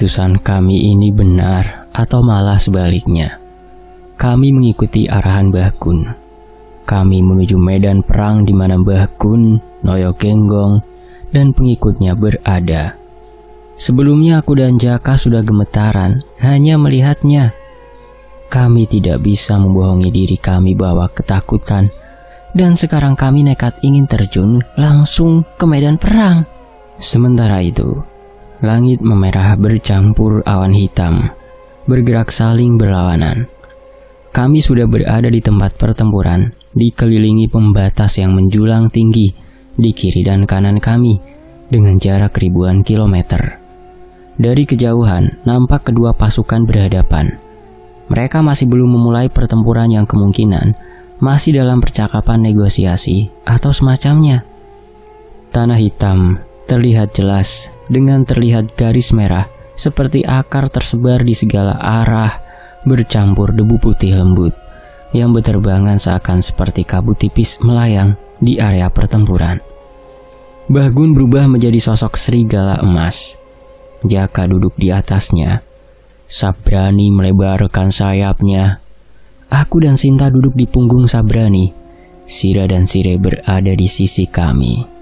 keputusan kami ini benar atau malah sebaliknya. Kami mengikuti arahan Mbah Gun. Kami menuju medan perang di mana Mbah Gun, Noyo Genggong, dan pengikutnya berada. Sebelumnya aku dan Jaka sudah gemetaran hanya melihatnya. Kami tidak bisa membohongi diri kami bahwa ketakutan, dan sekarang kami nekat ingin terjun langsung ke medan perang. Sementara itu, langit memerah bercampur awan hitam, bergerak saling berlawanan. Kami sudah berada di tempat pertempuran, dikelilingi pembatas yang menjulang tinggi di kiri dan kanan kami dengan jarak ribuan kilometer. Dari kejauhan, nampak kedua pasukan berhadapan. Mereka masih belum memulai pertempuran yang kemungkinan masih dalam percakapan negosiasi atau semacamnya. Tanah hitam terlihat jelas dengan terlihat garis merah seperti akar tersebar di segala arah, bercampur debu putih lembut yang berterbangan seakan seperti kabut tipis melayang di area pertempuran. Mbah Gun berubah menjadi sosok serigala emas. Jaka duduk di atasnya. Sabrani melebarkan sayapnya. Aku dan Sinta duduk di punggung Sabrani. Sira dan Sire berada di sisi kami.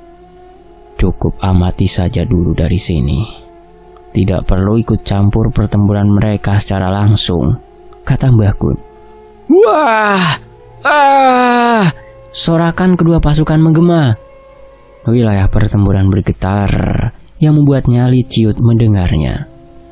Cukup amati saja dulu dari sini. Tidak perlu ikut campur pertempuran mereka secara langsung, kata Mbah Gun. Wah! Ah! Sorakan kedua pasukan menggema. Wilayah pertempuran bergetar yang membuat nyali ciut mendengarnya.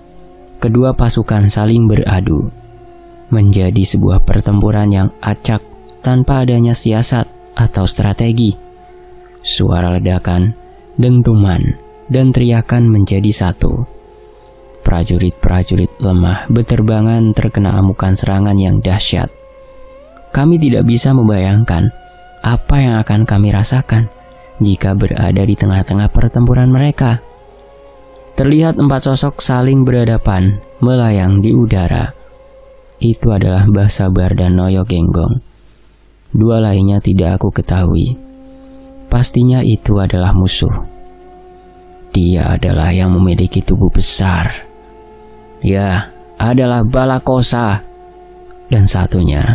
Kedua pasukan saling beradu. Menjadi sebuah pertempuran yang acak tanpa adanya siasat atau strategi. Suara ledakan, dentuman, dan teriakan menjadi satu. Prajurit-prajurit lemah beterbangan terkena amukan serangan yang dahsyat. Kami tidak bisa membayangkan apa yang akan kami rasakan jika berada di tengah-tengah pertempuran mereka. Terlihat 4 sosok saling berhadapan, melayang di udara. Itu adalah Mbah Sabar dan Noyo Genggong. 2 lainnya tidak aku ketahui. Pastinya itu adalah musuh. Dia adalah yang memiliki tubuh besar. Ya, adalah Balakosa. Dan satunya,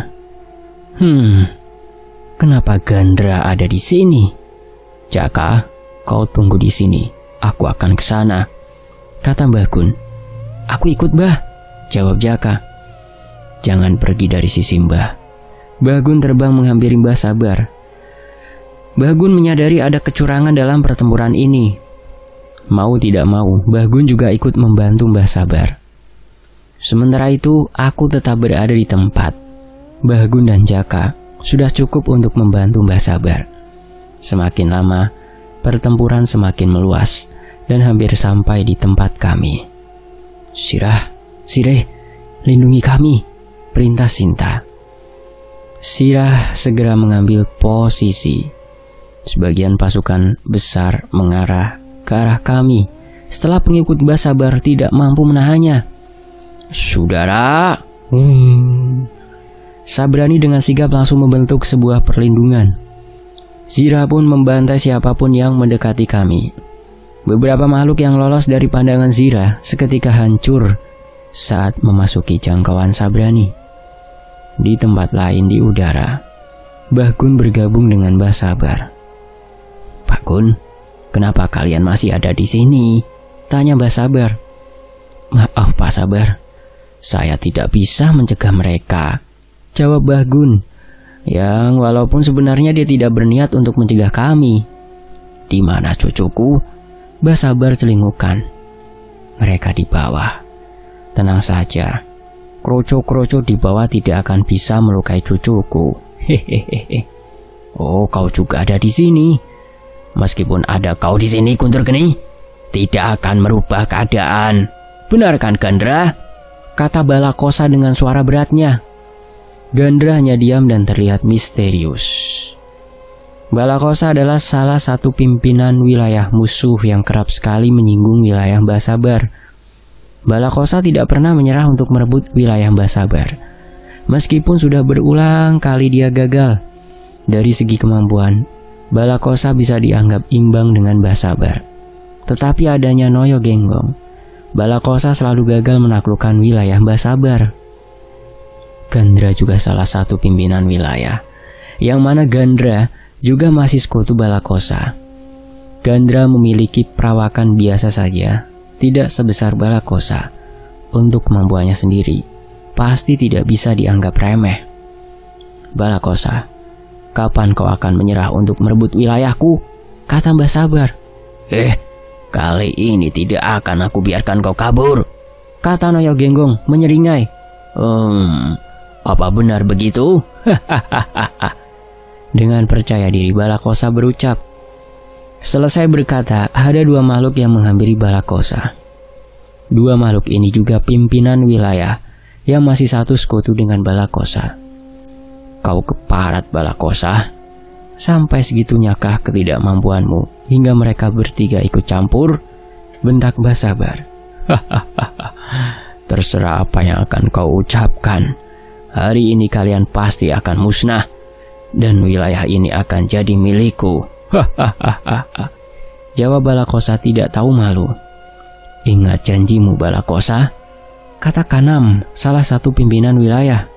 kenapa Gandra ada di sini? Jaka, kau tunggu di sini. Aku akan ke sana, kata Mbah Gun. Aku ikut, Mbah, jawab Jaka. Jangan pergi dari sisi Mbah. Mbah Gun terbang menghampiri Mbah Sabar. Mbah Gun menyadari ada kecurangan dalam pertempuran ini. Mau tidak mau, Mbah Gun juga ikut membantu Mbah Sabar. Sementara itu, aku tetap berada di tempat. Mbah Gun dan Jaka sudah cukup untuk membantu Mbah Sabar. Semakin lama, pertempuran semakin meluas dan hampir sampai di tempat kami. Sirah, Sire, lindungi kami, perintah Sinta. Sirah segera mengambil posisi. Sebagian pasukan besar mengarah ke arah kami setelah pengikut Mbah Sabar tidak mampu menahannya. Saudara, Sabrani dengan sigap langsung membentuk sebuah perlindungan. Zira pun membantai siapapun yang mendekati kami. Beberapa makhluk yang lolos dari pandangan Zira seketika hancur saat memasuki jangkauan Sabrani. Di tempat lain di udara, Mbah Gun bergabung dengan Mbah Sabar. Pak Gun, kenapa kalian masih ada di sini? Tanya Mbah Sabar. Maaf Pak Sabar, saya tidak bisa mencegah mereka, jawab Mbah Gun, yang walaupun sebenarnya dia tidak berniat untuk mencegah kami. Di mana cucuku? Mbah Sabar celingukan. Mereka di bawah. Tenang saja, kroco-kroco di bawah tidak akan bisa melukai cucuku. Hehehe. Oh, kau juga ada di sini. Meskipun ada kau di sini, Guntur Geni, tidak akan merubah keadaan. Benar kan, Gandra? Kata Balakosa dengan suara beratnya. Gandra hanya diam dan terlihat misterius. Balakosa adalah salah satu pimpinan wilayah musuh yang kerap sekali menyinggung wilayah Mbah Sabar. Balakosa tidak pernah menyerah untuk merebut wilayah Mbah Sabar. Meskipun sudah berulang kali dia gagal. Dari segi kemampuan, Balakosa bisa dianggap imbang dengan Mbah Sabar. Tetapi adanya Noyo Genggong Balakosa selalu gagal menaklukkan wilayah Mbah Sabar. Gandra juga salah satu pimpinan wilayah, yang mana Gandra juga masih sekutu Balakosa. Gandra memiliki perawakan biasa saja, tidak sebesar Balakosa. Untuk kemampuannya sendiri, pasti tidak bisa dianggap remeh. Balakosa, kapan kau akan menyerah untuk merebut wilayahku? Kata Mbah Sabar. Kali ini tidak akan aku biarkan kau kabur, kata Noyo Genggong menyeringai. Apa benar begitu? Dengan percaya diri Balakosa berucap. Selesai berkata, ada dua makhluk yang menghampiri Balakosa. Dua makhluk ini juga pimpinan wilayah yang masih satu sekutu dengan Balakosa. Kau keparat Balakosa, sampai segitunyakah ketidakmampuanmu hingga mereka bertiga ikut campur? Bentak Mbah Sabar. Terserah apa yang akan kau ucapkan. Hari ini kalian pasti akan musnah dan wilayah ini akan jadi milikku. Jawab Balakosa tidak tahu malu. Ingat janjimu Balakosa, kata Kanam, salah satu pimpinan wilayah.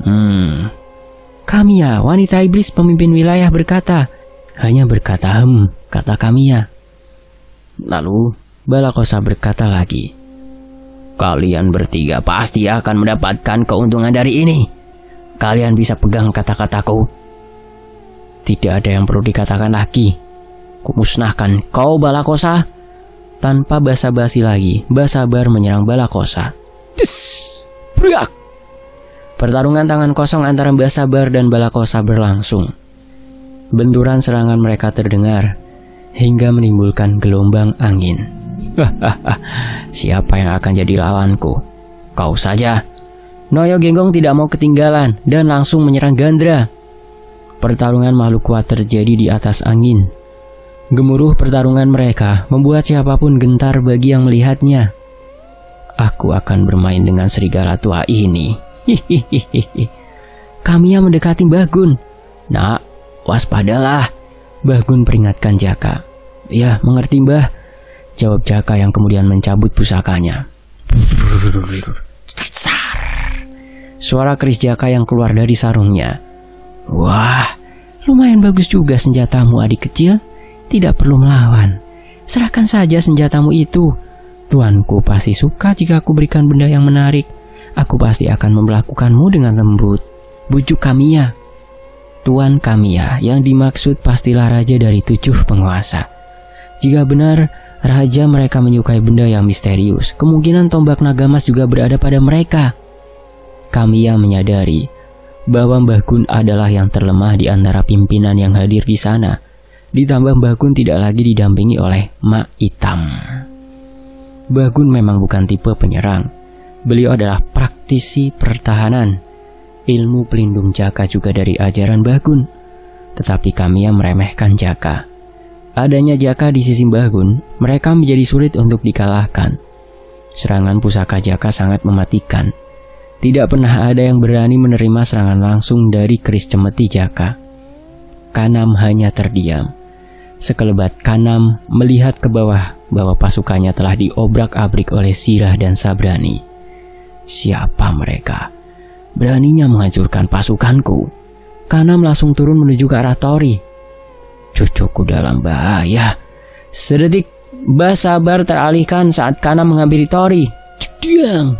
Kamiya, wanita iblis pemimpin wilayah berkata. Hanya berkata kata Kamiya. Lalu Balakosa berkata lagi. Kalian bertiga pasti akan mendapatkan keuntungan dari ini. Kalian bisa pegang kata-kataku. Tidak ada yang perlu dikatakan lagi. Kumusnahkan kau Balakosa. Tanpa basa-basi lagi, Mbah Sabar menyerang Balakosa. Berak! Pertarungan tangan kosong antara Mbah Sabar dan Balakosa berlangsung. Benturan serangan mereka terdengar hingga menimbulkan gelombang angin. Siapa yang akan jadi lawanku? Kau saja. Noyo Genggong tidak mau ketinggalan dan langsung menyerang Gandra. Pertarungan makhluk kuat terjadi di atas angin. Gemuruh pertarungan mereka membuat siapapun gentar bagi yang melihatnya. Aku akan bermain dengan serigala tua ini. Kamiya mendekati Mbah Gun. Nak, waspadalah. Mbah Gun peringatkan Jaka. Ya, mengerti Mbah, jawab Jaka yang kemudian mencabut pusakanya. Suara keris Jaka yang keluar dari sarungnya. Wah, lumayan bagus juga senjatamu adik kecil. Tidak perlu melawan. Serahkan saja senjatamu itu. Tuanku pasti suka jika aku berikan benda yang menarik. Aku pasti akan memperlakukanmu dengan lembut. Bujuk Kamiya. Tuan Kamiya yang dimaksud pastilah raja dari 7 penguasa. Jika benar raja mereka menyukai benda yang misterius, kemungkinan tombak naga emas juga berada pada mereka. Kamiya menyadari bahwa Mbah Gun adalah yang terlemah di antara pimpinan yang hadir di sana. Ditambah Mbah Gun tidak lagi didampingi oleh Mak Hitam. Mbah Gun memang bukan tipe penyerang. Beliau adalah praktisi pertahanan. Ilmu pelindung Jaka juga dari ajaran Mbah Gun. Tetapi Kamiya meremehkan Jaka. Adanya Jaka di sisi Mbah Gun, mereka menjadi sulit untuk dikalahkan. Serangan pusaka Jaka sangat mematikan. Tidak pernah ada yang berani menerima serangan langsung dari keris cemeti Jaka. Kanam hanya terdiam. Sekelebat Kanam melihat ke bawah bahwa pasukannya telah diobrak-abrik oleh Sirah dan Sabrani. Siapa mereka? Beraninya menghancurkan pasukanku. Kanam langsung turun menuju ke arah Tori. Cucuku dalam bahaya. Sedetik Mbah Sabar teralihkan saat Kanam menghampiri Tori. Jedang.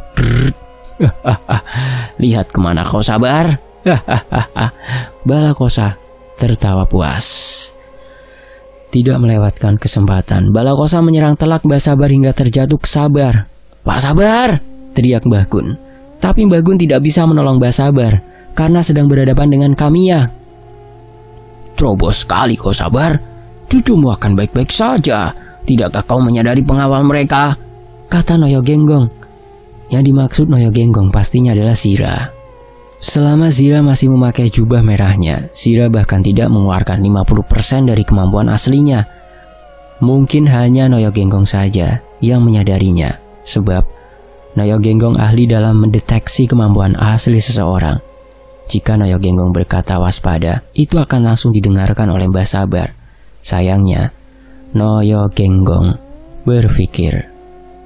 Lihat kemana kau Sabar? Balakosa tertawa puas. Tidak melewatkan kesempatan, Balakosa menyerang telak Mbah Sabar hingga terjatuh ke Sabar. Pak Sabar! Teriak Mbah Gun. Tapi Mbah Gun tidak bisa menolong Mbah Sabar karena sedang berhadapan dengan Kamiya. Terobos sekali kau Sabar. Cucumu akan baik-baik saja. Tidakkah kau menyadari pengawal mereka? Kata Noyo Genggong. Yang dimaksud Noyo Genggong pastinya adalah Sira. Selama Sira masih memakai jubah merahnya, Sira bahkan tidak mengeluarkan 50% dari kemampuan aslinya. Mungkin hanya Noyo Genggong saja yang menyadarinya, sebab Noyo Genggong ahli dalam mendeteksi kemampuan asli seseorang. Jika Noyo Genggong berkata waspada, itu akan langsung didengarkan oleh Mbah Sabar. Sayangnya, Noyo Genggong berpikir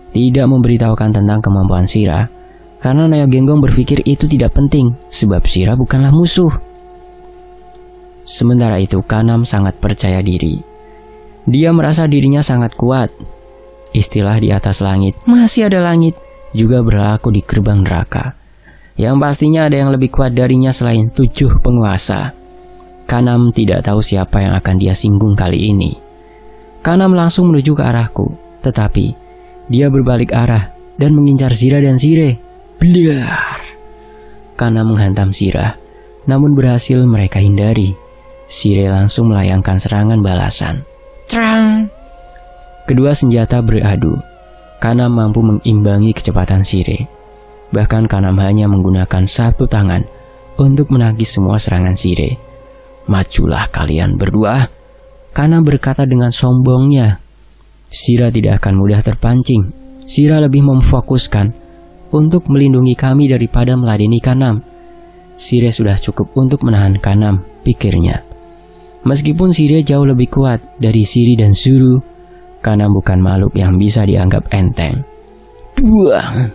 tidak memberitahukan tentang kemampuan Shira, karena Noyo Genggong berpikir itu tidak penting, sebab Shira bukanlah musuh. Sementara itu, Kanam sangat percaya diri. Dia merasa dirinya sangat kuat. Istilah di atas langit, masih ada langit, juga berlaku di gerbang neraka. Yang pastinya ada yang lebih kuat darinya selain 7 penguasa. Kanam tidak tahu siapa yang akan dia singgung kali ini. Kanam langsung menuju ke arahku, tetapi dia berbalik arah dan mengincar Shira dan Shire. Blar! Kanam menghantam Shira, namun berhasil mereka hindari. Shire langsung melayangkan serangan balasan. Trang! Kedua senjata beradu. Kanam mampu mengimbangi kecepatan Shire. Bahkan Kanam hanya menggunakan satu tangan untuk menangkis semua serangan Shire. Majulah kalian berdua, Kanam berkata dengan sombongnya. Shira tidak akan mudah terpancing. Shira lebih memfokuskan untuk melindungi kami daripada meladeni Kanam. Shire sudah cukup untuk menahan Kanam, pikirnya. Meskipun Shire jauh lebih kuat dari Shiri dan Zuru, Kanam bukan makhluk yang bisa dianggap enteng. Duang,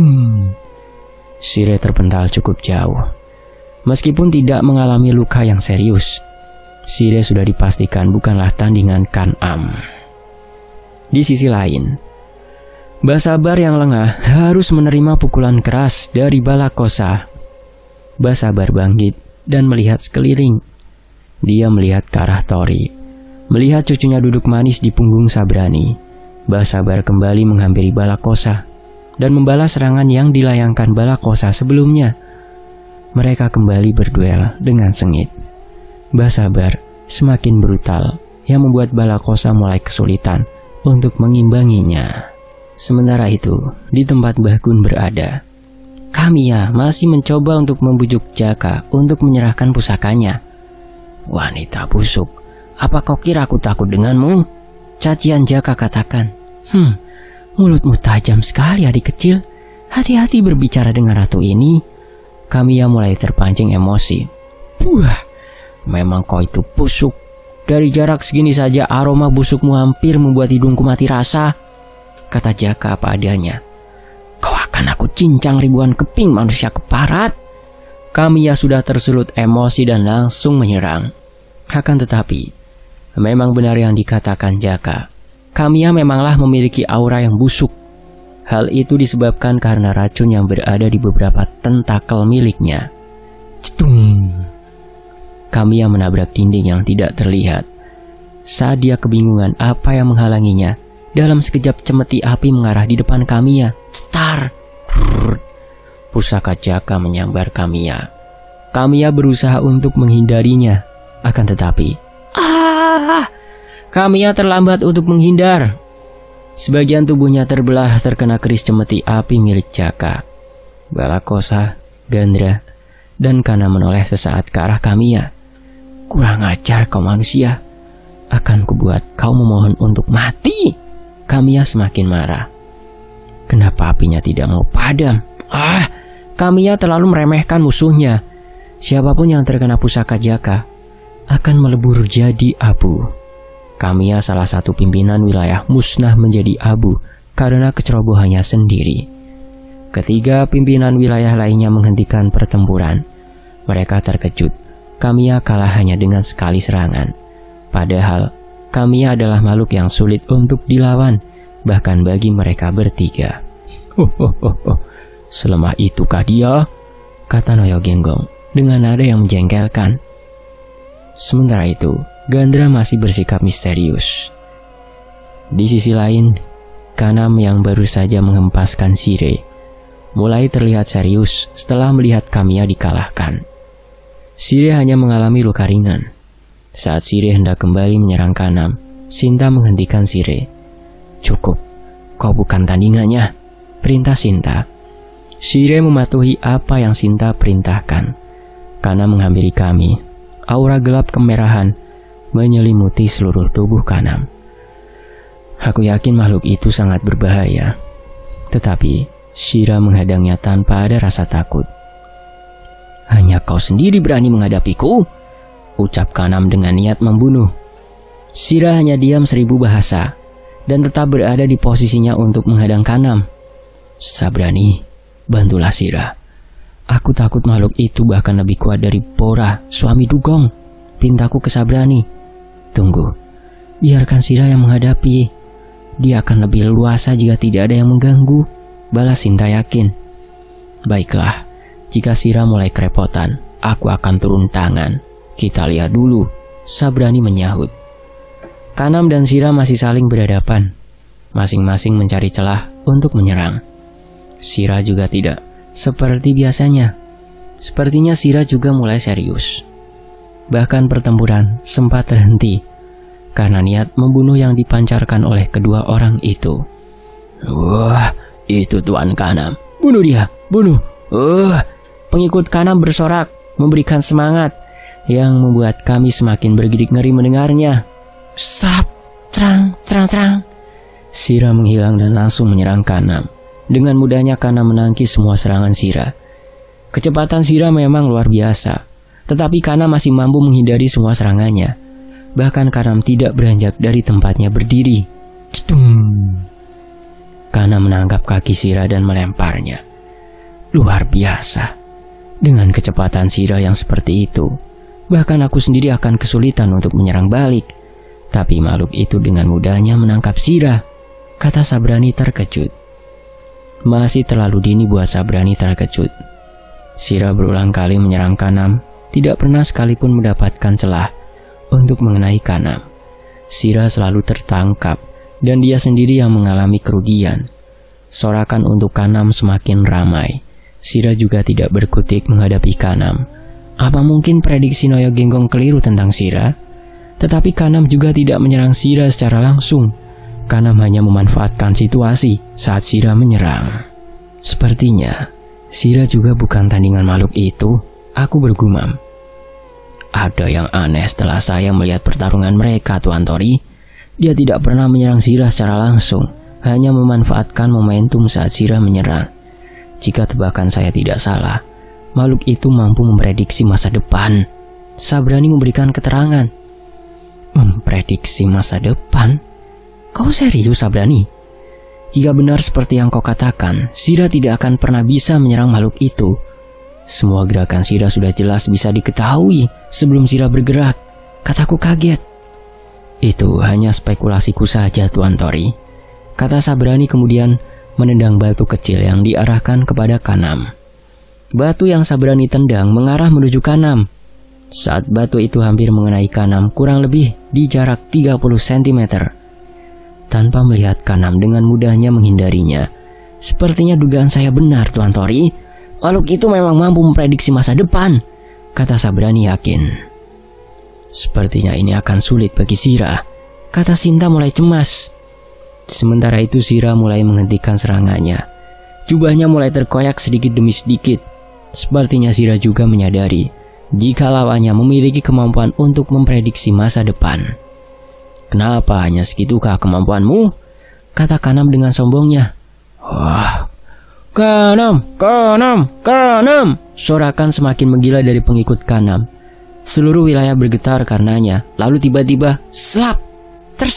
Shire terpental cukup jauh. Meskipun tidak mengalami luka yang serius, Shire sudah dipastikan bukanlah tandingan Kanam. Di sisi lain, Basabar yang lengah harus menerima pukulan keras dari Balakosa. Basabar bangkit dan melihat sekeliling. Dia melihat ke arah Tori, melihat cucunya duduk manis di punggung Sabrani. Basabar kembali menghampiri Balakosa dan membalas serangan yang dilayangkan Balakosa sebelumnya. Mereka kembali berduel dengan sengit. Basabar semakin brutal, yang membuat Balakosa mulai kesulitan untuk mengimbanginya. Sementara itu, di tempat Bahgun berada, Kamiya masih mencoba untuk membujuk Jaka untuk menyerahkan pusakanya. Wanita busuk, apa kau kira aku takut denganmu? Cacian Jaka katakan. Mulutmu tajam sekali adik kecil. Hati-hati berbicara dengan ratu ini. Kamiya mulai terpancing emosi. Wah, memang kau itu busuk. Dari jarak segini saja aroma busukmu hampir membuat hidungku mati rasa, kata Jaka apa adanya. Kau akan aku cincang ribuan keping manusia keparat. Kamiya sudah tersulut emosi dan langsung menyerang. Akan tetapi, memang benar yang dikatakan Jaka. Kamiya memanglah memiliki aura yang busuk. Hal itu disebabkan karena racun yang berada di beberapa tentakel miliknya. Cedung! Kamiya menabrak dinding yang tidak terlihat. Saat dia kebingungan apa yang menghalanginya, dalam sekejap cemeti api mengarah di depan Kamiya. Cetar! Pusaka Jaka menyambar Kamiya. Kamiya berusaha untuk menghindarinya. Akan tetapi, Kamiya terlambat untuk menghindar. Sebagian tubuhnya terbelah terkena keris cemeti api milik Jaka. Balakosa, Gandra, dan Kana menoleh sesaat ke arah Kamiya. Kurang ajar kau manusia. Akan kubuat kau memohon untuk mati. Kamiya semakin marah. Kenapa apinya tidak mau padam? Kamiya terlalu meremehkan musuhnya. Siapapun yang terkena pusaka Jaka akan melebur jadi abu. Kamiya salah satu pimpinan wilayah musnah menjadi abu karena kecerobohannya sendiri. Ketiga pimpinan wilayah lainnya menghentikan pertempuran. Mereka terkejut. Kamiya kalah hanya dengan sekali serangan. Padahal Kamiya adalah makhluk yang sulit untuk dilawan, bahkan bagi mereka bertiga. Selemah itukah dia? Kata Noyo Genggong dengan nada yang menjengkelkan. Sementara itu, Gandra masih bersikap misterius. Di sisi lain, Kanam yang baru saja menghempaskan Shire mulai terlihat serius setelah melihat Kamiya dikalahkan. Shire hanya mengalami luka ringan. Saat Shire hendak kembali menyerang Kanam, Sinta menghentikan Shire. Cukup, kau bukan tandingannya, perintah Sinta. Shire mematuhi apa yang Sinta perintahkan. Kanam menghampiri kami. Aura gelap kemerahan menyelimuti seluruh tubuh Kanam. Aku yakin makhluk itu sangat berbahaya. Tetapi Shira menghadangnya tanpa ada rasa takut. Hanya kau sendiri berani menghadapiku? Ucap Kanam dengan niat membunuh. Shira hanya diam 1000 bahasa. dan tetap berada di posisinya untuk menghadang Kanam. Sabrani, bantulah Sira. Aku takut makhluk itu bahkan lebih kuat dari Bora, suami Dugong. Pintaku ke Sabrani. Tunggu, biarkan Sira yang menghadapi. Dia akan lebih leluasa jika tidak ada yang mengganggu, balas Sinta yakin. Baiklah, jika Sira mulai kerepotan, aku akan turun tangan. Kita lihat dulu, Sabrani menyahut. Kanam dan Sira masih saling berhadapan, masing-masing mencari celah untuk menyerang. Sira juga tidak seperti biasanya. Sepertinya Sira juga mulai serius. Bahkan pertempuran sempat terhenti karena niat membunuh yang dipancarkan oleh kedua orang itu. Wah, itu Tuan Kanam. Bunuh dia, bunuh. Pengikut Kanam bersorak, memberikan semangat yang membuat kami semakin bergidik ngeri mendengarnya. Stop, terang. Sira menghilang dan langsung menyerang Kanam. Dengan mudahnya Kanam menangkis semua serangan Sira. Kecepatan Sira memang luar biasa, tetapi Kanam masih mampu menghindari semua serangannya. Bahkan Kanam tidak beranjak dari tempatnya berdiri. Kanam menangkap kaki Sira dan melemparnya. Luar biasa. Dengan kecepatan Sira yang seperti itu, bahkan aku sendiri akan kesulitan untuk menyerang balik. Tapi makhluk itu dengan mudahnya menangkap Sira, kata Sabrani terkejut. Masih terlalu dini buat Sabrani terkejut. Sira berulang kali menyerang Kanam, tidak pernah sekalipun mendapatkan celah untuk mengenai Kanam. Sira selalu tertangkap dan dia sendiri yang mengalami kerugian. Sorakan untuk Kanam semakin ramai. Sira juga tidak berkutik menghadapi Kanam. Apa mungkin prediksi Noyo Genggong keliru tentang Sira? Tetapi Kanam juga tidak menyerang Sira secara langsung. Kanam hanya memanfaatkan situasi saat Sira menyerang. Sepertinya Sira juga bukan tandingan makhluk itu, aku bergumam. Ada yang aneh setelah saya melihat pertarungan mereka, Tuan Tori. Dia tidak pernah menyerang Sira secara langsung, hanya memanfaatkan momentum saat Sira menyerang. Jika tebakan saya tidak salah, makhluk itu mampu memprediksi masa depan. Sabrani memberikan keterangan. Memprediksi masa depan? Kau serius, Sabrani? Jika benar seperti yang kau katakan, Sira tidak akan pernah bisa menyerang makhluk itu. Semua gerakan Sira sudah jelas bisa diketahui sebelum Sira bergerak. Kataku kaget. Itu hanya spekulasiku saja, Tuan Tori, kata Sabrani kemudian menendang batu kecil yang diarahkan kepada Kanam. Batu yang Sabrani tendang mengarah menuju Kanam. Saat batu itu hampir mengenai Kanam kurang lebih di jarak 30 cm. Tanpa melihat Kanam dengan mudahnya menghindarinya. Sepertinya dugaan saya benar, Tuan Tori. Makhluk itu memang mampu memprediksi masa depan, kata Sabrani yakin. Sepertinya ini akan sulit bagi Sira, kata Sinta mulai cemas. Sementara itu Sira mulai menghentikan serangannya. Jubahnya mulai terkoyak sedikit demi sedikit. Sepertinya Sira juga menyadari jika lawannya memiliki kemampuan untuk memprediksi masa depan. Kenapa hanya segitukah kemampuanmu? Kata Kanam dengan sombongnya. Wah, Kanam! Sorakan semakin menggila dari pengikut Kanam. Seluruh wilayah bergetar karenanya. Lalu tiba-tiba, slap! Ters!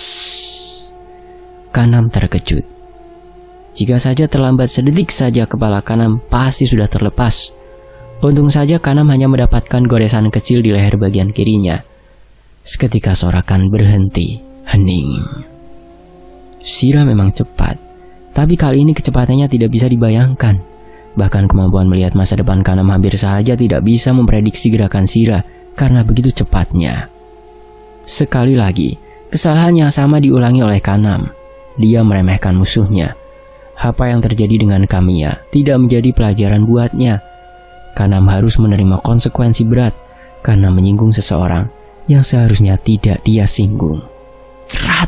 Kanam terkejut. Jika saja terlambat sedetik saja kepala Kanam pasti sudah terlepas. Untung saja Kanam hanya mendapatkan goresan kecil di leher bagian kirinya. Seketika Sorakan berhenti, hening. Sira memang cepat, tapi kali ini kecepatannya tidak bisa dibayangkan. Bahkan kemampuan melihat masa depan Kanam hampir saja tidak bisa memprediksi gerakan Sira karena begitu cepatnya. Sekali lagi, kesalahan yang sama diulangi oleh Kanam. Dia meremehkan musuhnya. Apa yang terjadi dengan Kamiya tidak menjadi pelajaran buatnya. Kanam harus menerima konsekuensi berat karena menyinggung seseorang yang seharusnya tidak dia singgung. Cerat!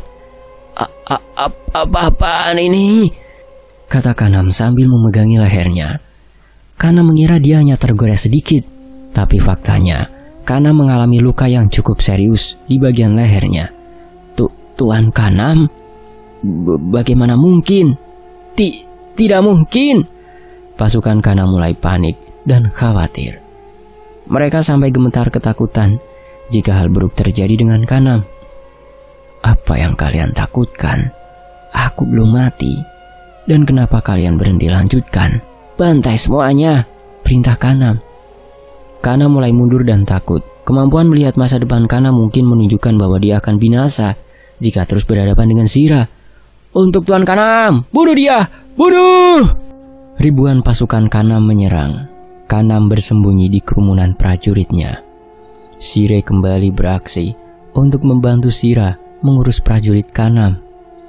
Apa-apaan ini? Kata Kanam sambil memegangi lehernya. Kanam mengira dia hanya tergores sedikit, tapi faktanya Kanam mengalami luka yang cukup serius di bagian lehernya. Tuan Kanam? Bagaimana mungkin? Tidak mungkin! Pasukan Kanam mulai panik dan khawatir. Mereka sampai gemetar ketakutan jika hal buruk terjadi dengan Kanam. Apa yang kalian takutkan? Aku belum mati. Dan kenapa kalian berhenti lanjutkan? Bantai semuanya, perintah Kanam. Kanam mulai mundur dan takut. Kemampuan melihat masa depan Kanam mungkin menunjukkan bahwa dia akan binasa jika terus berhadapan dengan Shira. Untuk Tuan Kanam, bunuh dia! Bunuh! Ribuan pasukan Kanam menyerang. Kanam bersembunyi di kerumunan prajuritnya. Shire kembali beraksi untuk membantu Shira mengurus prajurit Kanam.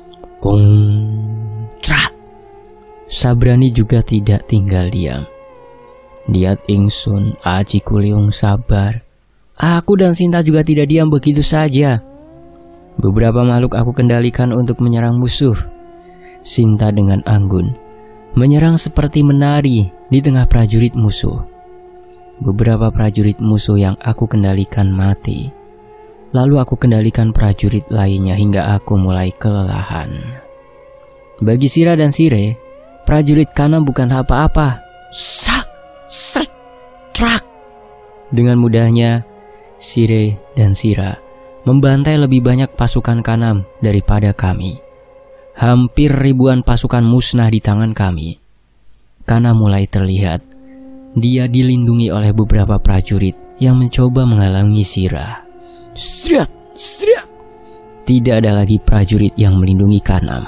Kontrat! Sabrani juga tidak tinggal diam. Diat ingsun, Aji Kuliung sabar. Aku dan Sinta juga tidak diam begitu saja. Beberapa makhluk aku kendalikan untuk menyerang musuh. Sinta dengan anggun menyerang seperti menari di tengah prajurit musuh. Beberapa prajurit musuh yang aku kendalikan mati. Lalu aku kendalikan prajurit lainnya hingga aku mulai kelelahan. Bagi Shira dan Shire, prajurit Kanam bukan apa-apa. Sak, seret, trak. Dengan mudahnya, Shire dan Shira membantai lebih banyak pasukan Kanam daripada kami. Hampir ribuan pasukan musnah di tangan kami. Kanam mulai terlihat. Dia dilindungi oleh beberapa prajurit yang mencoba menghalangi Shira. Sriat, sriat. Tidak ada lagi prajurit yang melindungi Kanam.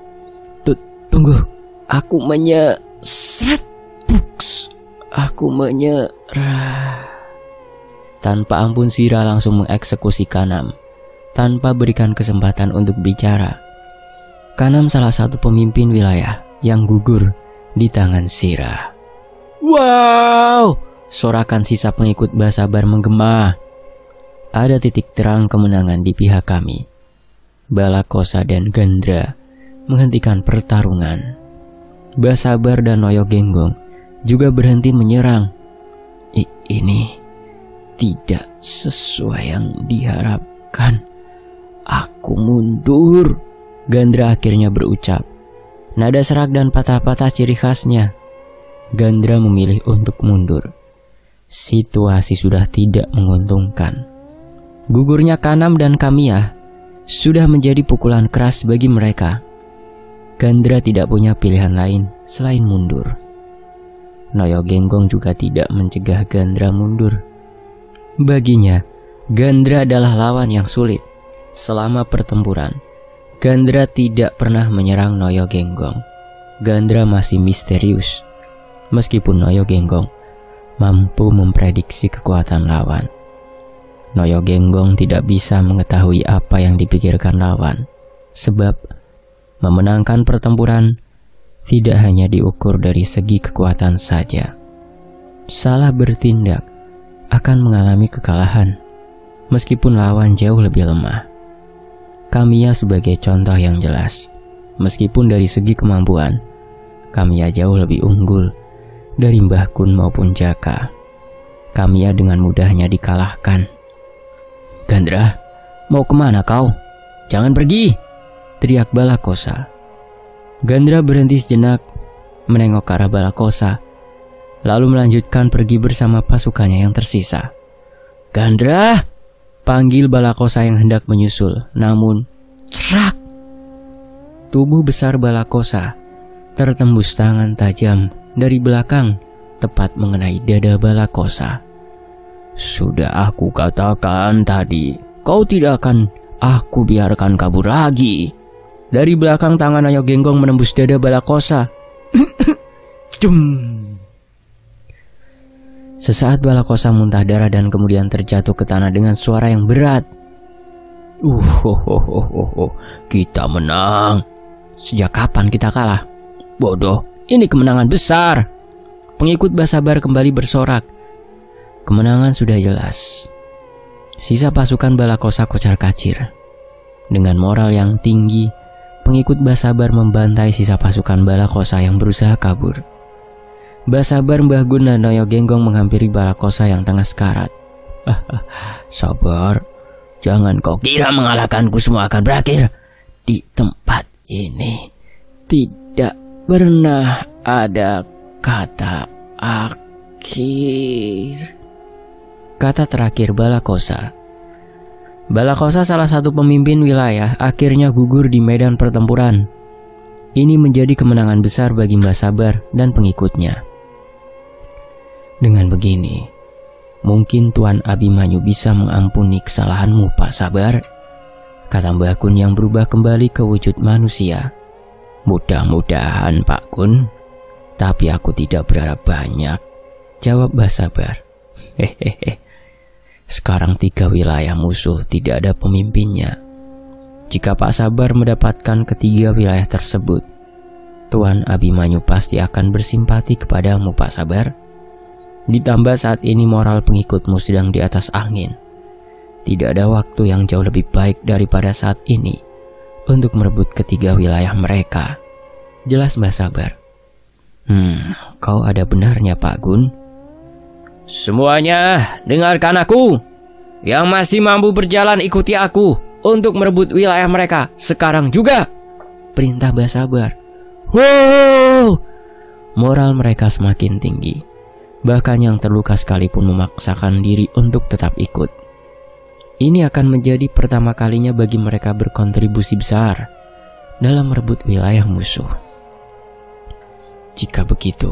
Tunggu, aku sret, buks. Aku menyerah. Tanpa ampun Shira langsung mengeksekusi Kanam tanpa berikan kesempatan untuk bicara. Kanam salah satu pemimpin wilayah yang gugur di tangan Shira. Wow! Sorakan sisa pengikut Basabar menggema. Ada titik terang kemenangan di pihak kami. Balakosa dan Gandra menghentikan pertarungan. Basabar dan Noyogenggong juga berhenti menyerang. Ini tidak sesuai yang diharapkan. Aku mundur. Gandra akhirnya berucap. Nada serak dan patah-patah ciri khasnya. Gandra memilih untuk mundur. Situasi sudah tidak menguntungkan. Gugurnya Kanam dan Kamiah sudah menjadi pukulan keras bagi mereka. Gandra tidak punya pilihan lain selain mundur. Noyogenggong juga tidak mencegah Gandra mundur. Baginya, Gandra adalah lawan yang sulit. Selama pertempuran, Gandra tidak pernah menyerang Noyogenggong. Gandra masih misterius. Meskipun Noyogenggong mampu memprediksi kekuatan lawan, Noyogenggong tidak bisa mengetahui apa yang dipikirkan lawan. Sebab memenangkan pertempuran tidak hanya diukur dari segi kekuatan saja. Salah bertindak akan mengalami kekalahan, meskipun lawan jauh lebih lemah. Kamiya sebagai contoh yang jelas. Meskipun dari segi kemampuan, Kamiya jauh lebih unggul dari Mbah Kun maupun Jaka. Kamiya dengan mudahnya dikalahkan. Gandra, mau kemana kau? Jangan pergi! Teriak Balakosa. Gandra berhenti sejenak, menengok ke arah Balakosa, lalu melanjutkan pergi bersama pasukannya yang tersisa. Gandra! Panggil Balakosa yang hendak menyusul, namun cerak! Tubuh besar Balakosa tertembus tangan tajam dari belakang, tepat mengenai dada Balakosa. Sudah aku katakan tadi, kau tidak akan aku biarkan kabur lagi. Dari belakang tangan Noyogenggong menembus dada Balakosa. Sesaat Balakosa muntah darah dan kemudian terjatuh ke tanah dengan suara yang berat. Kita menang. Sejak kapan kita kalah? Bodoh, ini kemenangan besar. Pengikut Basabar kembali bersorak. Kemenangan sudah jelas. Sisa pasukan Balakosa kocar-kacir. Dengan moral yang tinggi, pengikut Basabar membantai sisa pasukan Balakosa yang berusaha kabur. Basabar, Mbah Gun dan Noyogenggong menghampiri Balakosa yang tengah sekarat. Sabar, jangan kau kira mengalahkanku semua akan berakhir. Di tempat ini tidak pernah ada kata akhir. Kata terakhir Balakosa. Balakosa, salah satu pemimpin wilayah, akhirnya gugur di medan pertempuran Ini menjadi kemenangan besar bagi Mbah Sabar dan pengikutnya. Dengan begini, mungkin Tuan Abimanyu bisa mengampuni kesalahanmu, Pak Sabar, kata Mbah Kun yang berubah kembali ke wujud manusia. Mudah-mudahan, Pak Kun, tapi aku tidak berharap banyak, jawab Mbah Sabar. Hehehe. Sekarang 3 wilayah musuh tidak ada pemimpinnya. Jika Pak Sabar mendapatkan ketiga wilayah tersebut, Tuan Abimanyu pasti akan bersimpati kepadamu, Pak Sabar. Ditambah saat ini moral pengikutmu sedang di atas angin. Tidak ada waktu yang jauh lebih baik daripada saat ini untuk merebut ketiga wilayah mereka, jelas Mbah Sabar. Kau ada benarnya, Pak Gun. Semuanya dengarkan aku. Yang masih mampu berjalan ikuti aku untuk merebut wilayah mereka sekarang juga, perintah Mbah Sabar. Wow! Moral mereka semakin tinggi. Bahkan yang terluka sekalipun memaksakan diri untuk tetap ikut. Ini akan menjadi pertama kalinya bagi mereka berkontribusi besar dalam merebut wilayah musuh. Jika begitu,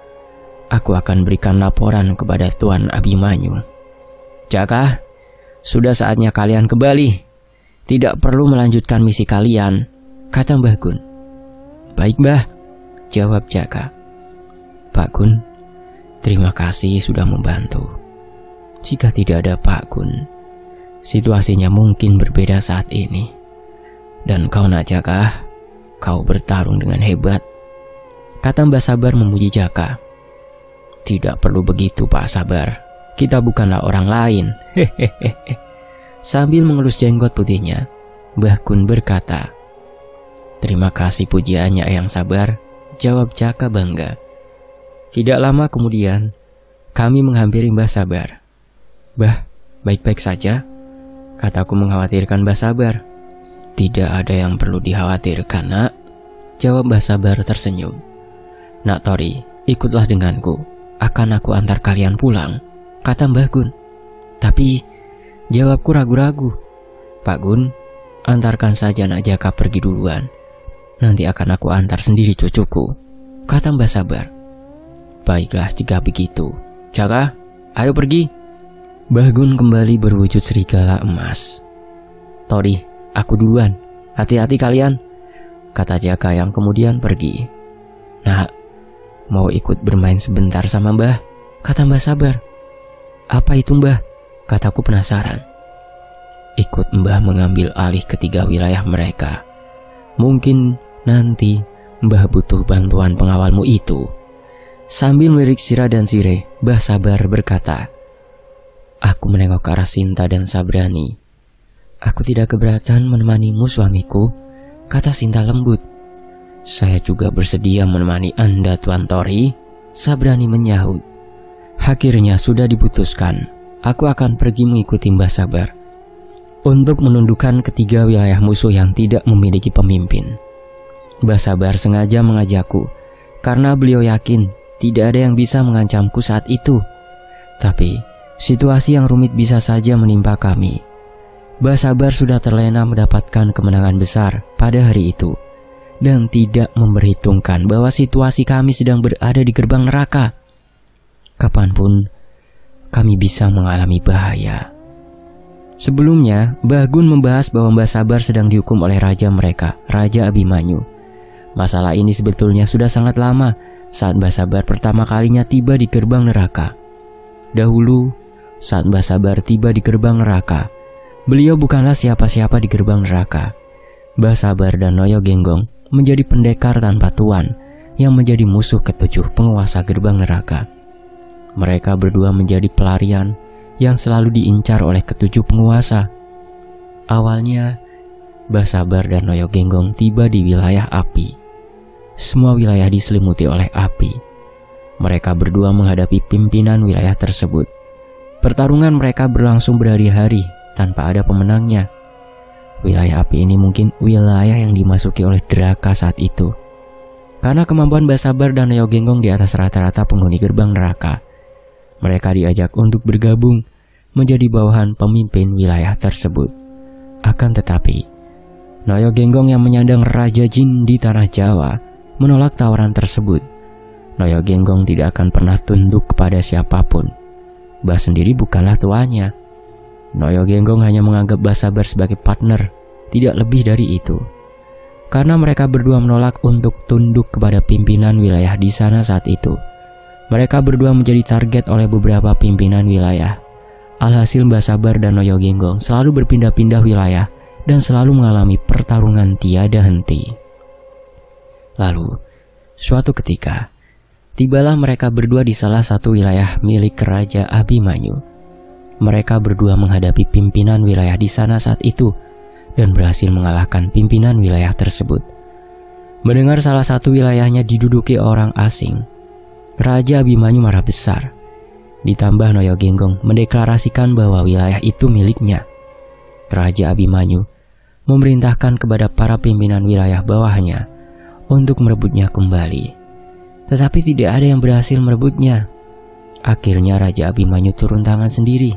aku akan berikan laporan kepada Tuan Abimanyu. Jaka, sudah saatnya kalian kembali. Tidak perlu melanjutkan misi kalian, kata Mbah Gun. Baik, Mbah, jawab Jaka. Pak Gun, terima kasih sudah membantu. Jika tidak ada Pak Gun, situasinya mungkin berbeda saat ini. Dan kau, Nak Jaka, kau bertarung dengan hebat, kata Mbah Sabar memuji Jaka. Tidak perlu begitu, Pak Sabar. Kita bukanlah orang lain. Hehehe. Sambil mengelus jenggot putihnya, Mbah Kun berkata, terima kasih pujiannya, Eyang Sabar, jawab Jaka bangga. Tidak lama kemudian, kami menghampiri Mbah Sabar. Bah, baik-baik saja? Kataku mengkhawatirkan Mbah Sabar. Tidak ada yang perlu dikhawatirkan, Nak, jawab Mbah Sabar tersenyum. Nak Tori, ikutlah denganku. Akan aku antar kalian pulang, kata Mbah Gun. Tapi jawabku ragu-ragu. Pak Gun, antarkan saja Nak Jaka pergi duluan. Nanti akan aku antar sendiri cucuku, kata Mbah Sabar. Baiklah jika begitu. Jaka, ayo pergi. Mbah Gun kembali berwujud serigala emas. Tori, aku duluan. Hati-hati kalian, kata Jaka yang kemudian pergi. Nah, mau ikut bermain sebentar sama Mbah, kata Mbah Sabar. Apa itu, Mbah? Kataku penasaran. Ikut Mbah mengambil alih ketiga wilayah mereka. Mungkin nanti Mbah butuh bantuan pengawalmu itu. Sambil melirik Sira dan Sire, Mbah Sabar berkata, aku menengok ke arah Sinta dan Sabrani. Aku tidak keberatan menemanimu, suamiku, kata Sinta lembut. Saya juga bersedia menemani Anda, Tuan Tori, Sabrani menyahut. Akhirnya sudah diputuskan. Aku akan pergi mengikuti Mbah Sabar untuk menundukkan ketiga wilayah musuh yang tidak memiliki pemimpin. Mbah Sabar sengaja mengajakku karena beliau yakin tidak ada yang bisa mengancamku saat itu. Tapi situasi yang rumit bisa saja menimpa kami. Mbah Sabar sudah terlena mendapatkan kemenangan besar pada hari itu dan tidak memperhitungkan bahwa situasi kami sedang berada di gerbang neraka. Kapanpun kami bisa mengalami bahaya. Sebelumnya, Mbah Gun membahas bahwa Mbah Sabar sedang dihukum oleh raja mereka, Raja Abimanyu. Masalah ini sebetulnya sudah sangat lama saat Mbah Sabar pertama kalinya tiba di gerbang neraka. Dahulu, saat Mbah Sabar tiba di gerbang neraka, beliau bukanlah siapa-siapa di gerbang neraka. Mbah Sabar dan Noyo Genggong menjadi pendekar tanpa tuan yang menjadi musuh ketujuh penguasa gerbang neraka. Mereka berdua menjadi pelarian yang selalu diincar oleh ketujuh penguasa. Awalnya, Mbah Sabar dan Noyo Genggong tiba di wilayah api. Semua wilayah diselimuti oleh api. Mereka berdua menghadapi pimpinan wilayah tersebut. Pertarungan mereka berlangsung berhari-hari tanpa ada pemenangnya. Wilayah api ini mungkin wilayah yang dimasuki oleh Draka saat itu. Karena kemampuan Mbah Sabar dan Noyo Genggong di atas rata-rata penghuni gerbang neraka, mereka diajak untuk bergabung menjadi bawahan pemimpin wilayah tersebut. Akan tetapi, Noyo Genggong yang menyandang Raja Jin di tanah Jawa menolak tawaran tersebut. Noyo Genggong tidak akan pernah tunduk kepada siapapun. Bah sendiri bukanlah tuannya. Noyo Genggong hanya menganggap Bah Sabar sebagai partner, tidak lebih dari itu. Karena mereka berdua menolak untuk tunduk kepada pimpinan wilayah di sana saat itu, mereka berdua menjadi target oleh beberapa pimpinan wilayah. Alhasil Bah Sabar dan Noyo Genggong selalu berpindah-pindah wilayah dan selalu mengalami pertarungan tiada henti. Lalu, suatu ketika, tibalah mereka berdua di salah satu wilayah milik Raja Abimanyu. Mereka berdua menghadapi pimpinan wilayah di sana saat itu dan berhasil mengalahkan pimpinan wilayah tersebut. Mendengar salah satu wilayahnya diduduki orang asing, Raja Abimanyu marah besar. Ditambah Noyo Genggong mendeklarasikan bahwa wilayah itu miliknya. Raja Abimanyu memerintahkan kepada para pimpinan wilayah bawahnya untuk merebutnya kembali. Tetapi tidak ada yang berhasil merebutnya. Akhirnya Raja Abimanyu turun tangan sendiri.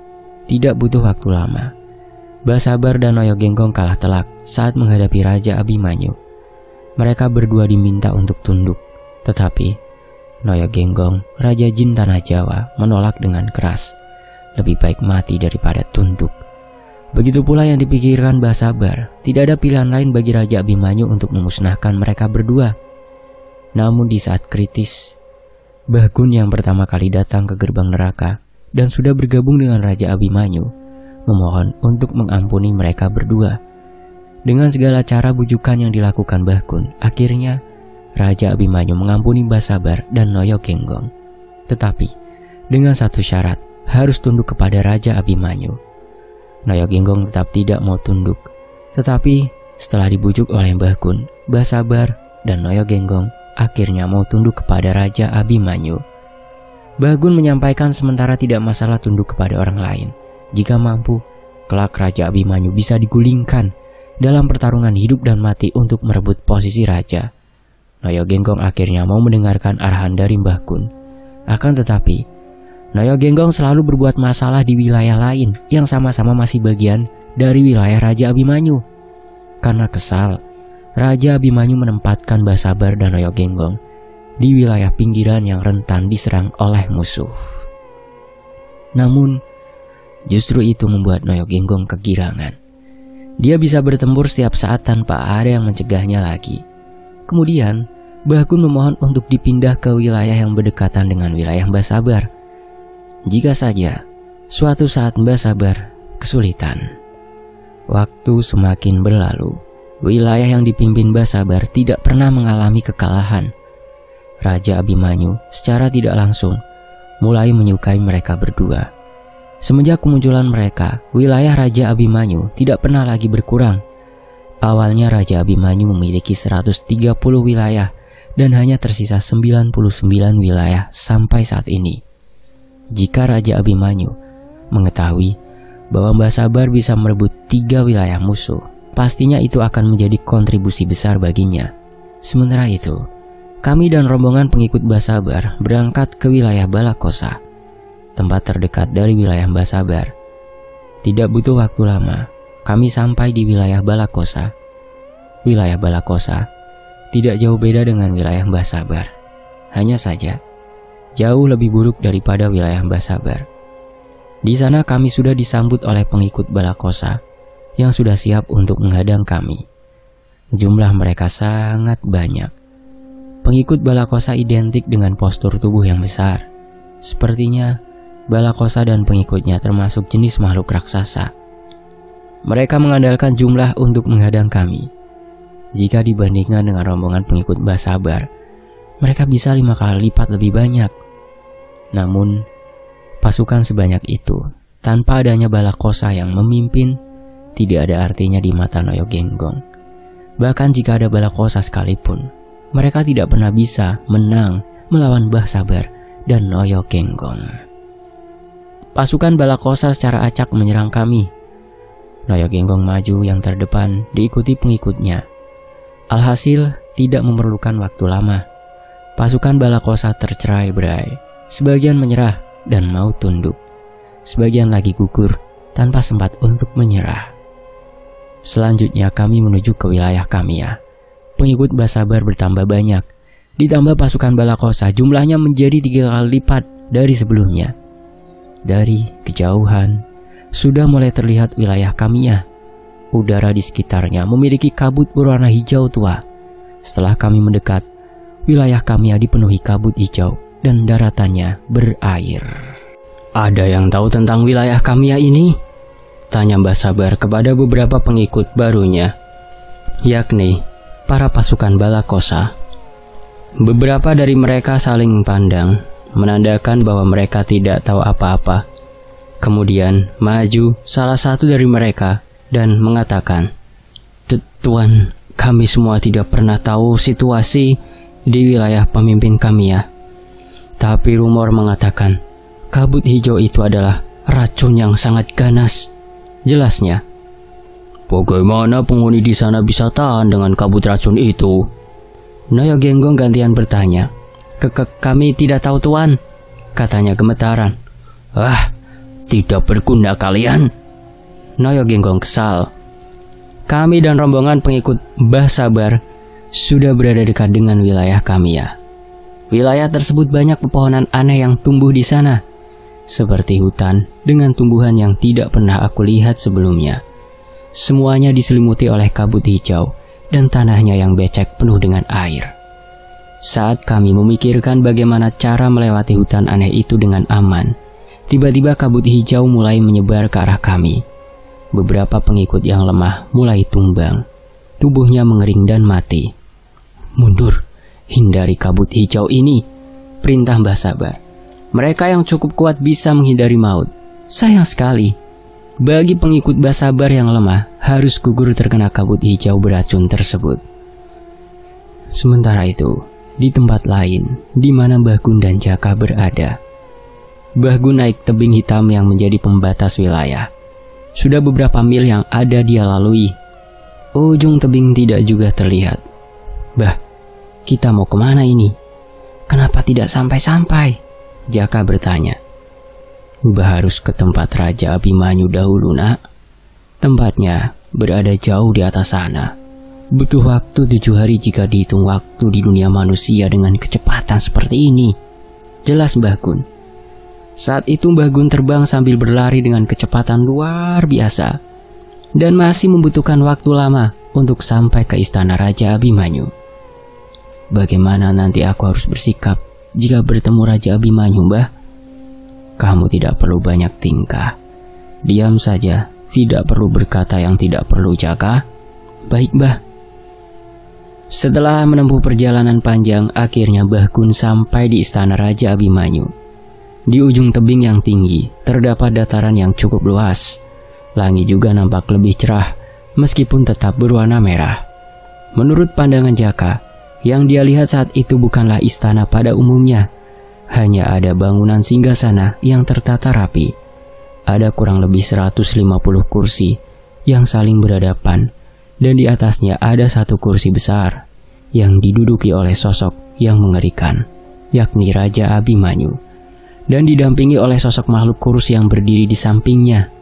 Tidak butuh waktu lama, Bah Sabar dan Noyo Genggong kalah telak saat menghadapi Raja Abimanyu. Mereka berdua diminta untuk tunduk, tetapi Noyo Genggong, Raja Jin tanah Jawa, menolak dengan keras. Lebih baik mati daripada tunduk. Begitu pula yang dipikirkan Bah Sabar. Tidak ada pilihan lain bagi Raja Abimanyu untuk memusnahkan mereka berdua. Namun di saat kritis, Bah Gun yang pertama kali datang ke gerbang neraka dan sudah bergabung dengan Raja Abimanyu, memohon untuk mengampuni mereka berdua. Dengan segala cara bujukan yang dilakukan Bah Gun, akhirnya Raja Abimanyu mengampuni Bah Sabar dan Noyo Genggong. Tetapi dengan satu syarat, harus tunduk kepada Raja Abimanyu. Noyo Genggong tetap tidak mau tunduk. Tetapi setelah dibujuk oleh Bah Gun, Bah Sabar dan Noyo Genggong akhirnya mau tunduk kepada Raja Abimanyu. Bah Gun menyampaikan sementara tidak masalah tunduk kepada orang lain. Jika mampu, kelak Raja Abimanyu bisa digulingkan dalam pertarungan hidup dan mati untuk merebut posisi raja. Noyo Genggong akhirnya mau mendengarkan arahan dari Bah Gun. Akan tetapi, Noyo Genggong selalu berbuat masalah di wilayah lain yang sama-sama masih bagian dari wilayah Raja Abimanyu. Karena kesal, Raja Abimanyu menempatkan Bah Sabar dan Noyo Genggong di wilayah pinggiran yang rentan diserang oleh musuh. Namun, justru itu membuat Noyo Genggong kegirangan. Dia bisa bertempur setiap saat tanpa ada yang mencegahnya lagi. Kemudian, Bah Gun memohon untuk dipindah ke wilayah yang berdekatan dengan wilayah Bah Sabar. Jika saja suatu saat Bah Sabar kesulitan. Waktu semakin berlalu, wilayah yang dipimpin Bah Sabar tidak pernah mengalami kekalahan. Raja Abimanyu secara tidak langsung mulai menyukai mereka berdua. Semenjak kemunculan mereka, wilayah Raja Abimanyu tidak pernah lagi berkurang. Awalnya Raja Abimanyu memiliki 130 wilayah dan hanya tersisa 99 wilayah sampai saat ini. Jika Raja Abimanyu mengetahui bahwa Bah Sabar bisa merebut 3 wilayah musuh, pastinya itu akan menjadi kontribusi besar baginya. Sementara itu, kami dan rombongan pengikut Bah Sabar berangkat ke wilayah Balakosa, tempat terdekat dari wilayah Bah Sabar. Tidak butuh waktu lama, kami sampai di wilayah Balakosa. Wilayah Balakosa tidak jauh beda dengan wilayah Bah Sabar. Hanya saja, jauh lebih buruk daripada wilayah Bah Sabar. Di sana kami sudah disambut oleh pengikut Balakosa yang sudah siap untuk menghadang kami. Jumlah mereka sangat banyak. Pengikut Balakosa identik dengan postur tubuh yang besar. Sepertinya Balakosa dan pengikutnya termasuk jenis makhluk raksasa. Mereka mengandalkan jumlah untuk menghadang kami. Jika dibandingkan dengan rombongan pengikut Bah Sabar, mereka bisa 5 kali lipat lebih banyak. Namun, pasukan sebanyak itu, tanpa adanya Balakosa yang memimpin, tidak ada artinya di mata Noyo Genggong. Bahkan jika ada Balakosa sekalipun, mereka tidak pernah bisa menang melawan Bah Sabar dan Noyo Genggong. Pasukan Balakosa secara acak menyerang kami. Noyo Genggong maju yang terdepan diikuti pengikutnya. Alhasil, tidak memerlukan waktu lama. Pasukan Balakosa tercerai-berai. Sebagian menyerah dan mau tunduk. Sebagian lagi gugur tanpa sempat untuk menyerah. Selanjutnya kami menuju ke wilayah Kamiya. Pengikut Basabar bertambah banyak. Ditambah pasukan Balakosa, jumlahnya menjadi 3 kali lipat dari sebelumnya. Dari kejauhan, sudah mulai terlihat wilayah Kamiya. Udara di sekitarnya memiliki kabut berwarna hijau tua. Setelah kami mendekat, wilayah Kamiya dipenuhi kabut hijau dan daratannya berair. "Ada yang tahu tentang wilayah Kamiya ini?" tanya Basabar kepada beberapa pengikut barunya, yakni para pasukan Balakosa. Beberapa dari mereka saling pandang, menandakan bahwa mereka tidak tahu apa-apa. Kemudian maju salah satu dari mereka dan mengatakan, "Tuan, kami semua tidak pernah tahu situasi di wilayah pemimpin Kamiya. Tapi rumor mengatakan kabut hijau itu adalah racun yang sangat ganas." Jelasnya, "Bagaimana penghuni di sana bisa tahan dengan kabut racun itu?" Noyo Genggong gantian bertanya. Kami tidak tahu, Tuan," katanya gemetaran. Tidak berguna kalian." Noyo Genggong kesal. Kami dan rombongan pengikut Basabar sudah berada dekat dengan wilayah Kamiya. Wilayah tersebut banyak pepohonan aneh yang tumbuh di sana, seperti hutan dengan tumbuhan yang tidak pernah aku lihat sebelumnya. Semuanya diselimuti oleh kabut hijau dan tanahnya yang becek penuh dengan air. Saat kami memikirkan bagaimana cara melewati hutan aneh itu dengan aman, tiba-tiba kabut hijau mulai menyebar ke arah kami. Beberapa pengikut yang lemah mulai tumbang. Tubuhnya mengering dan mati. "Mundur, hindari kabut hijau ini," perintah Basabar. Mereka yang cukup kuat bisa menghindari maut. Sayang sekali, bagi pengikut Basabar yang lemah harus gugur terkena kabut hijau beracun tersebut. Sementara itu, di tempat lain di mana Mbah Gun dan Jaka berada, Mbah Gun naik tebing hitam yang menjadi pembatas wilayah. Sudah beberapa mil yang ada dia lalui. Ujung tebing tidak juga terlihat. "Bah, kita mau kemana ini? Kenapa tidak sampai-sampai?" Jaka bertanya. "Mbah harus ke tempat Raja Abimanyu dahulu, Nak. Tempatnya berada jauh di atas sana. Butuh waktu 7 hari jika dihitung waktu di dunia manusia dengan kecepatan seperti ini," jelas Mbah Gun. Saat itu Mbah Gun terbang sambil berlari dengan kecepatan luar biasa dan masih membutuhkan waktu lama untuk sampai ke istana Raja Abimanyu. "Bagaimana nanti aku harus bersikap jika bertemu Raja Abimanyu, Mbah?" "Kamu tidak perlu banyak tingkah. Diam saja, tidak perlu berkata yang tidak perlu, Jaka." "Baik, Mbah." Setelah menempuh perjalanan panjang, akhirnya Mbah Gun sampai di istana Raja Abimanyu. Di ujung tebing yang tinggi, terdapat dataran yang cukup luas. Langit juga nampak lebih cerah, meskipun tetap berwarna merah. Menurut pandangan Jaka, yang dia lihat saat itu bukanlah istana pada umumnya. Hanya ada bangunan singgasana yang tertata rapi. Ada kurang lebih 150 kursi yang saling berhadapan, dan di atasnya ada satu kursi besar yang diduduki oleh sosok yang mengerikan, yakni Raja Abimanyu, dan didampingi oleh sosok makhluk kurus yang berdiri di sampingnya.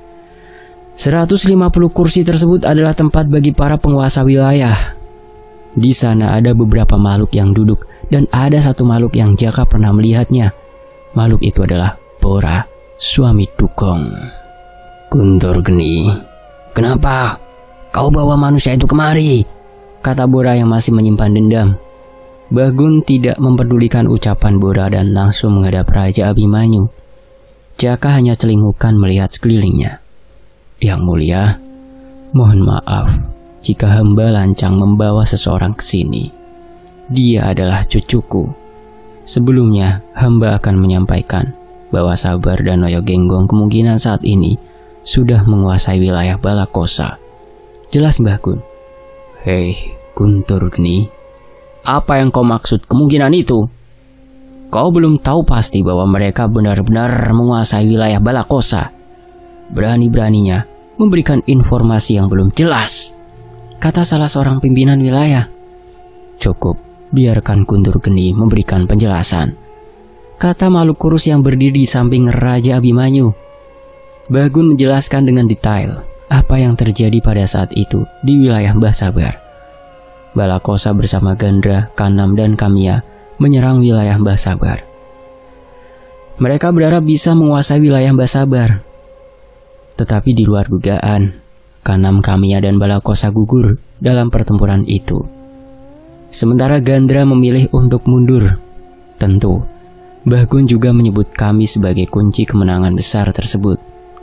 150 kursi tersebut adalah tempat bagi para penguasa wilayah. Di sana ada beberapa makhluk yang duduk, dan ada satu makhluk yang Jaka pernah melihatnya. Makhluk itu adalah Bora, suami Dugong. "Guntur Geni, kenapa kau bawa manusia itu kemari?" kata Bora yang masih menyimpan dendam. Mbah Gun tidak memperdulikan ucapan Bora dan langsung menghadap Raja Abimanyu. Jaka hanya celingukan melihat sekelilingnya. "Yang mulia, mohon maaf jika hamba lancang membawa seseorang ke sini. Dia adalah cucuku. Sebelumnya, hamba akan menyampaikan bahwa Sabar dan Noyo Genggong kemungkinan saat ini sudah menguasai wilayah Balakosa," jelas Mbah Gun. "Hei, Guntur Geni, apa yang kau maksud kemungkinan itu? Kau belum tahu pasti bahwa mereka benar-benar menguasai wilayah Balakosa. Berani-beraninya memberikan informasi yang belum jelas," kata salah seorang pimpinan wilayah. "Cukup, biarkan Guntur Geni memberikan penjelasan," kata makhluk kurus yang berdiri di samping Raja Abimanyu. Mbah Gun menjelaskan dengan detail apa yang terjadi pada saat itu di wilayah Mbah Sabar. Balakosa bersama Gandra, Kanam, dan Kamia menyerang wilayah Mbah Sabar. Mereka berharap bisa menguasai wilayah Mbah Sabar. Tetapi di luar dugaan, Kanam, Kamia, dan Balakosa gugur dalam pertempuran itu. Sementara Gandra memilih untuk mundur. Tentu, Mbah Gun juga menyebut kami sebagai kunci kemenangan besar tersebut.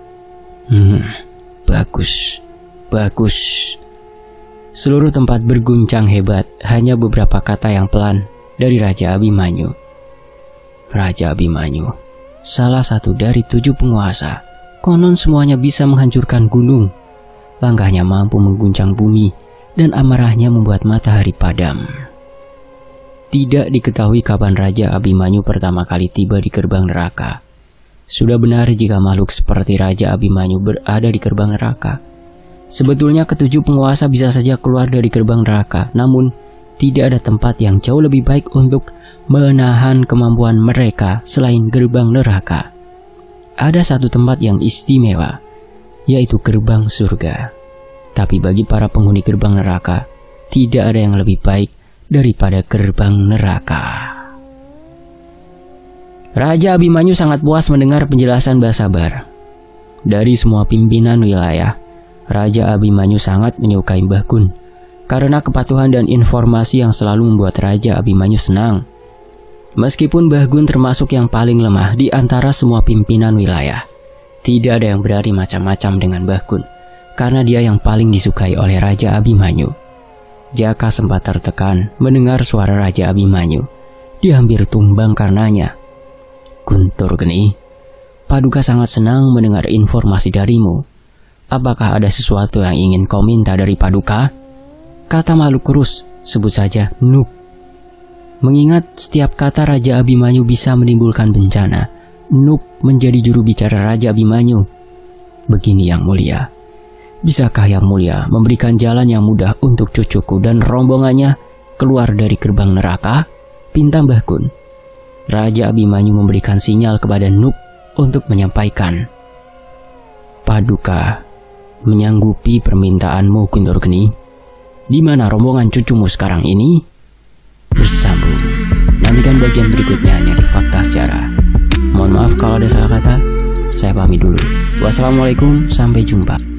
Bagus. Seluruh tempat berguncang hebat, hanya beberapa kata yang pelan dari Raja Abimanyu. Raja Abimanyu, salah satu dari 7 penguasa. Konon semuanya bisa menghancurkan gunung. Langkahnya mampu mengguncang bumi, dan amarahnya membuat matahari padam. Tidak diketahui kapan Raja Abimanyu pertama kali tiba di gerbang neraka. Sudah benar jika makhluk seperti Raja Abimanyu berada di gerbang neraka. Sebetulnya ke-7 penguasa bisa saja keluar dari gerbang neraka, namun tidak ada tempat yang jauh lebih baik untuk menahan kemampuan mereka selain gerbang neraka. Ada satu tempat yang istimewa, yaitu gerbang surga. Tapi bagi para penghuni gerbang neraka, tidak ada yang lebih baik daripada gerbang neraka. Raja Abimanyu sangat puas mendengar penjelasan Mbah Sabar. Dari semua pimpinan wilayah, Raja Abimanyu sangat menyukai Mbah Gun karena kepatuhan dan informasi yang selalu membuat Raja Abimanyu senang. Meskipun Mbah Gun termasuk yang paling lemah di antara semua pimpinan wilayah, tidak ada yang berani macam-macam dengan Mbah Gun karena dia yang paling disukai oleh Raja Abimanyu. Jaka sempat tertekan mendengar suara Raja Abimanyu. Dia hampir tumbang karenanya. Guntur Geni, Paduka sangat senang mendengar informasi darimu. Apakah ada sesuatu yang ingin kau minta dari Paduka? Kata makhluk kurus, sebut saja Nuk. Mengingat setiap kata Raja Abimanyu bisa menimbulkan bencana, Nuk menjadi juru bicara Raja Abimanyu. Begini Yang Mulia, bisakah Yang Mulia memberikan jalan yang mudah untuk cucuku dan rombongannya keluar dari gerbang neraka? Pinta Mbah Gun. Raja Abimanyu memberikan sinyal kepada Nuk untuk menyampaikan. Paduka menyanggupi permintaanmu, Guntur Geni. Di mana rombongan cucumu sekarang ini? Bersambung. Nantikan bagian berikutnya hanya di Fakta Sejarah. Mohon maaf kalau ada salah kata. Saya pamit dulu. Wassalamualaikum, sampai jumpa.